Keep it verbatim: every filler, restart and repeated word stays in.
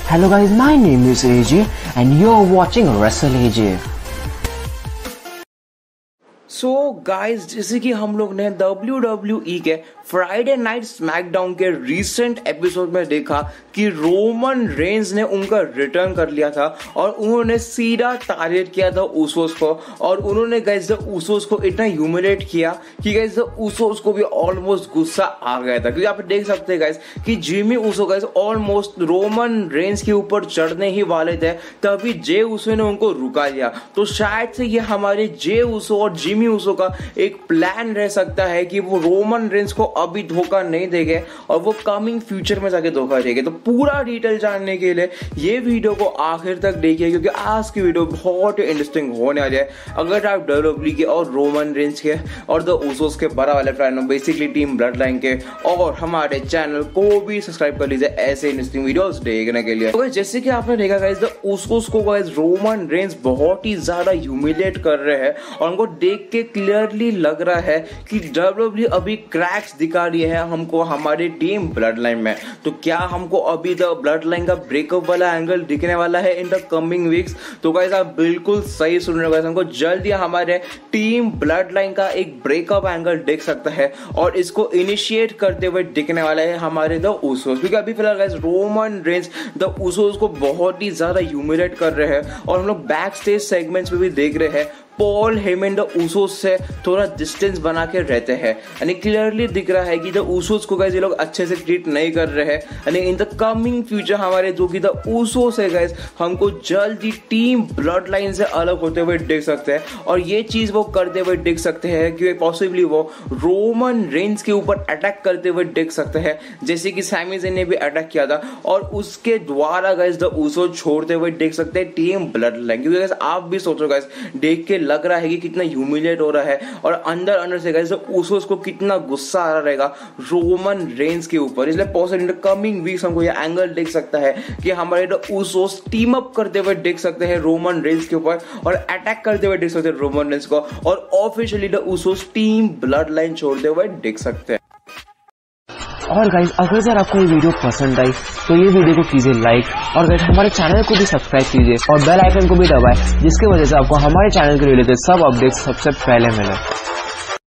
Hello guys, my name is A J and you're watching Wrestle A J. So so guys, जैसे कि हम लोग ने W W E के Friday night SmackDown के recent episode में देखा कि रोमन रेंज ने उनका रिटर्न कर लिया था और उन्होंने सीधा टारगेट किया था ऊसोस को और उन्होंने गाइज द ऊसोस को इतना ह्यूमिलेट किया कि गाइज द ऊसोस को भी ऑलमोस्ट गुस्सा आ गया था। क्योंकि आप देख सकते हैं गाइज कि Jimmy Uso guys almost Roman Reigns के ऊपर चढ़ने ही वाले थे, तभी जे ऊसो ने उनको रुका दिया। तो शायद से ये हमारे जे ऊसो और जिमी ऊसो का एक प्लान रह सकता है कि वो रोमन रेंज को अभी धोखा नहीं देंगे और वो कमिंग फ्यूचर में जाके धोखा देंगे। तो पूरा डिटेल जानने के लिए ये वीडियो को आखिर तक देखिए, क्योंकि आज की वीडियो बहुत ही इंटरेस्टिंग होने वाली है। अगर आप डब्ल्यू डब्ल्यू के और रोमन रेंज के और द ऊसोस के बड़ा वाले फैन हो, बेसिकली टीम ब्लड लाइन के, और हमारे चैनल को भी सब्सक्राइब कर लीजिए ऐसे इंटरेस्टिंग वीडियोस देखने के लिए। तो जैसे कि आपने देखा गाइस, द ऊसोस को गाइस रोमन रेंज बहुत ही ज्यादा ह्यूमिलेट कर रहे हैं और उनको देख के क्लियरली लग रहा है कि डब्ल्यू डब्ल्यू अभी क्रैक्स दिखा रही है हमको हमारी टीम ब्लड लाइन में। तो क्या हमको अभी द ब्लड लाइन का ब्रेकअप वाला एंगल दिखने वाला है इन द कमिंग वीक्स? तो गाइस आप बिल्कुल सही सुन रहे हो, हमको जल्दी हमारे टीम ब्लड लाइन का एक ब्रेकअप एंगल दिख सकता है और इसको इनिशिएट करते हुए दिखने वाला है हमारे द ऊसोस। क्योंकि अभी फिलहाल guys Roman Reigns the Usos को बहुत ही ज्यादा ह्यूमिलेट कर रहे हैं और हम लोग बैक स्टेज सेगमेंट्स में भी देख रहे हैं पॉल हेमन द ऊसोस से थोड़ा डिस्टेंस बना के रहते हैं। यानी क्लियरली दिख रहा है कि द ऊसोस को गाइस ये लोग अच्छे से ट्रीट नहीं कर रहे हैं। यानी इन द कमिंग फ्यूचर हमारे जो कि द ऊसोस है गाइस, हमको जल्दी टीम ब्लड लाइन से अलग होते हुए देख सकते हैं और ये चीज वो करते हुए देख सकते हैं कि पॉसिबली वो रोमन रेंज के ऊपर अटैक करते हुए देख सकते हैं, जैसे कि सैमी ज़ेन ने भी अटैक किया था और उसके द्वारा गाइस द ऊसोस छोड़ते हुए देख सकते हैं टीम ब्लड लाइन। क्योंकि गाइस आप भी सोचो गाइस, देख के लग रहा है कि कितना ह्यूमिलेट हो रहा है और अंदर अंदर से गाइस ऊसोस को कितना गुस्सा आ रहा रहेगा रोमन रेंज के ऊपर। इसलिए possible in the coming weeks हमको ये एंगल देख सकता है कि हमारे द ऊसोस टीम अप करते हुए देख सकते हैं रोमन रेंज के ऊपर और अटैक करते हुए देख सकते हैं रोमन रेंज को और officially the Usos team bloodline छोड़ते हुए देख सकते हैं। और गाइस, अगर सर आपको ये वीडियो पसंद आई तो ये वीडियो को कीजिए लाइक और गाइस हमारे चैनल को भी सब्सक्राइब कीजिए और बेल आइकन को भी दबाएं, जिसकी वजह से आपको हमारे चैनल के रिलेटेड सब अपडेट्स सबसे पहले मिले।